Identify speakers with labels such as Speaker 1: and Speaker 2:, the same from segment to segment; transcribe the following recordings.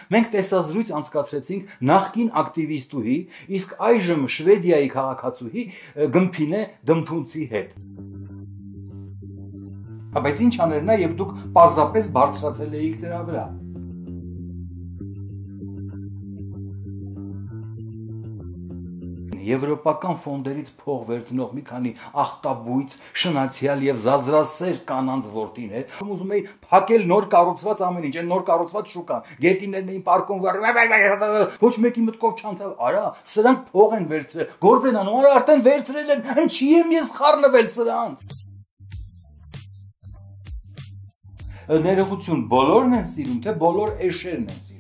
Speaker 1: Մենք տեսազրույց անցկացրեցինք նախկին ակտիվիստուհի, իսկ այժմ Շվեդիայի քաղաքացուհի Գմփինե Դմփունցի հետ։ Բայց ինչ աներ նա, երբ դուք պարզապես բարձրացել էիք դրա վրա։ Եվրոպական ֆոնդերից փող վերցնող մի քանի ախտաբույծ, շնացյալ եւ զազրասեր կանանց որդիներ, ուզում էին փակել նոր կառուցված ամեն ինչ, այն նոր կառուցված շուկան, գետիներն էին պարկում, ոչ մեկի մտքով չանցավ, արա, սրանք փող են վերցրել, գործ են անում, արա, արդեն վերցրել են, ինչի եմ ես խառնվել սրանց։ Ներողություն, բոլորն են սիրում, թե բոլոր էշերն են սիրում։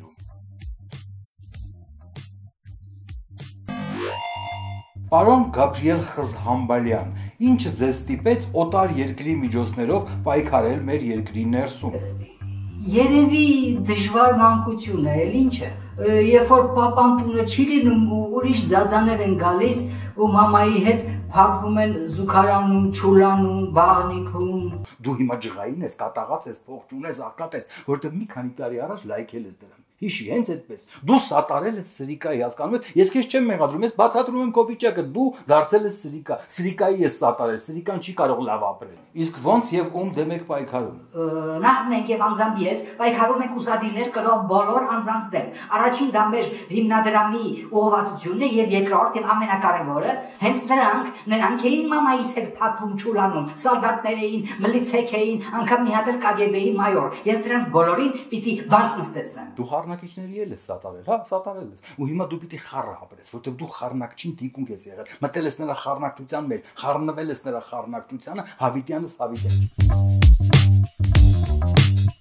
Speaker 1: Պարոն Գաբրիել Խզհամբալյան, ինչը ձեզ ստիպեց օտար երկրի միջոցներով պայքարել մեր երկրի ներսում։
Speaker 2: Երևի դժվար մանկություն է, էլ ինչը, երբ որ պապան տունը չի լինում ու ուրիշ ձածաներ են գալիս ու մամայի հետ փակվում են զուգարանում, չուլանում, բաղնիքում։ Դու
Speaker 1: հիմա ջղային ես, կատաղած ես, փող չունես, աղքատ ես, որովհետև մի քանի տարի առաջ լայքել ես դրան։ Հիշի, հենց այդպես։ Դու սատարել ես Սրիկայի, հասկանում ես, ես քեզ չեմ մեղադրում, ես բացատրում եմ քո վիճակը, դու դարձել ես Սրիկա, Սրիկայի ես սատարել, Սրիկան չի կարող լավ ապրել։ Իսկ ո՞նց եւ ում դեմ եք պայքարում։
Speaker 2: Նախ մենք եւ անձամբ ես պայքարում ենք ուսադիրներ կրող բոլոր անձանց դեմ։ Առաջին դա մեր հիմնադրամի ուղղվածությունն է եւ երկրորդ եւ ամենակարևորը հենց նրանք էին մամայիս հետ փակվում չուլանում, սալդատներ էին, մլիցեք էին, անգամ մի հատ էլ KGB-ի մայոր։ Ես դրանց բոլորին պիտի բանտ նստեցնեմ։
Speaker 1: Դու խառնակիչների էլ ես սատարել, հա, սատարել ես։ Ու հիմա դու պիտի խառը ապրես, որտեղ դու խառնակչին թիկունք ես եղել։ Մտել ես նրա խառնակչության մեջ, խառնվել ես նրա խառնակչությանը, հավիտյանս հավիտյան։